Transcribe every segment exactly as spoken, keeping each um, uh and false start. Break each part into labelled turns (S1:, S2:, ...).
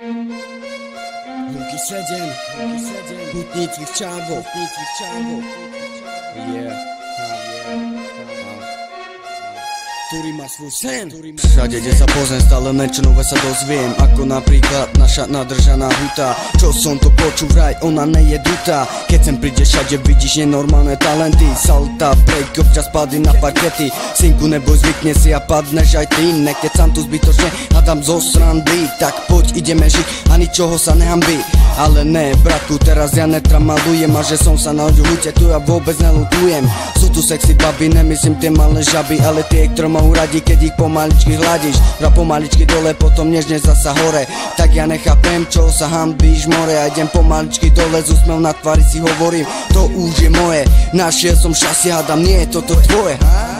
S1: Luki sedem, hutníci v Čávo, hutníci v Čávo. Yeah, ktorý má svoj sen. Všade, kde sa pozriem, stále niečo nové sa dozviem. Ako napríklad naša nadržaná huta. Čo som to počul, vraj ona nie je dutá. Keď sem prídeš, všade vidíš nenormálne talenty. Salta, break, občas padli na parkety. Synku, neboj, zvykne si a padneš aj ty. Nekec sam tu zbytočne, hádam zo srandy. Tak poď, ideme žiť a ničoho sa nehambí. Ale ne, bratku, teraz ja netramalujem. A že som sa narodil v hute, tu ja vôbec nelutujem. Sú tu sexy baby, nemyslím tie malé žaby, ale tie, ktoré majú radi, keď ich pomaličky hľadíš. Hra pomaličky dole, potom nežne zasa hore. Tak ja nechápem, čo sa hambíš more. A idem pomaličky dole, z úsmev na tvári si hovorím, to už je moje. Našiel som šťastie, hádam, nie je toto tvoje.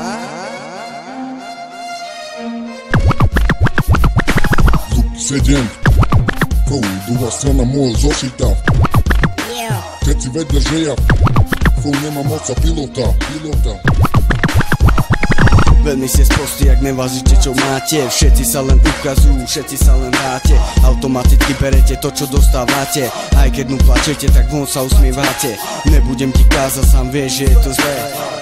S2: Sedem, fou, druhá strana môjho zošita. Keď si vedel, že ja fou, nemám moc a pilota, pilota.
S1: Veľmi ste sprostí, ak nevážite, čo máte. Všetci sa len ukazujú, všetci sa len hráte. Automaticky berete to, čo dostávate. Aj keď mu plačete, tak von sa usmievate. Nebudem ti kázať, sám vieš, že je to zlé.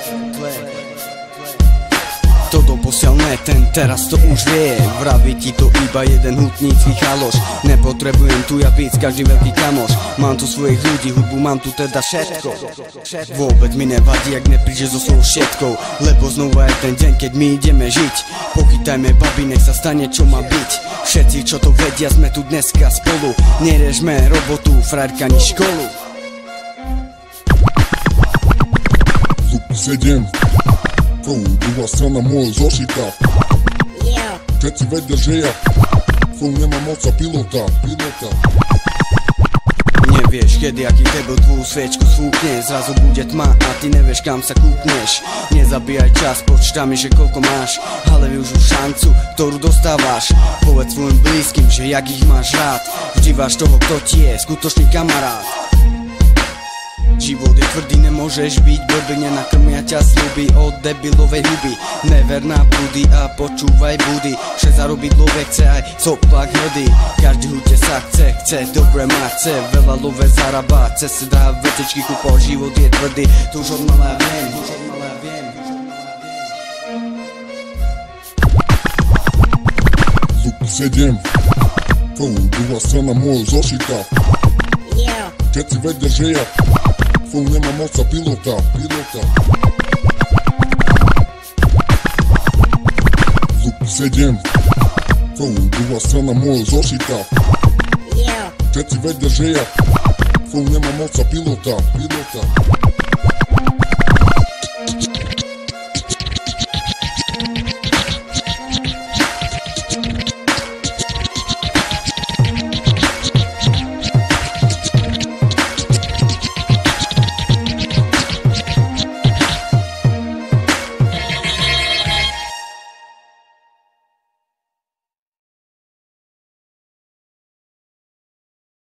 S1: To doposiaľ ne, ten teraz to už vie. Vraví ti to iba jeden hutnícky chaloš. Nepotrebujem tu ja víc, každý veľký kamoš. Mám tu svojich ľudí, hudbu mám tu teda všetko. Vôbec mi nevadí, ak neprídeš so svojou všetkou. Lebo znova je ten deň, keď my ideme žiť. Pochytajme babi, nech sa stane, čo má byť. Všetci, čo to vedia, sme tu dneska spolu. Nerežme robotu, frajerka ani školu.
S2: Sedem, fou, druhá strana môjho zošita. Keď si vedel, že ja fou, nemám moc a pilota, pilota.
S1: Nevieš, kedy aký debil tvoju sviečku sfúkne. Zrazu bude tma a ty nevieš, kam sa kúpneš. Nezabíjaj čas, počítam, že koľko máš, ale využij šancu, ktorú dostávaš. Povedz svojim blízkym, že jak ich máš rád. Vždy váš toho, kto ti je skutočný kamarát. Život je tvrdý, nemôžeš byť blbý, nenakrmia ťa sľuby od debilovej huby. Never na prúdy a počúvaj budy, že zarobiť love chce aj soplak hrdý. Každý hute sa chce, chce dobre mať, chce veľa love zarábať, chce si dá vetečky kúpať, život je tvrdý, to už od malá viem, už od malá viem.
S2: Sedem, fou, druhá strana môjho zošita. Keď si vedel, že ja fou, nemám moc a pilota, pilota. Sedem, fou, druhá strana môjho zošita. Keď si vedel, že ja fou, nemám moc a pilota, pilota.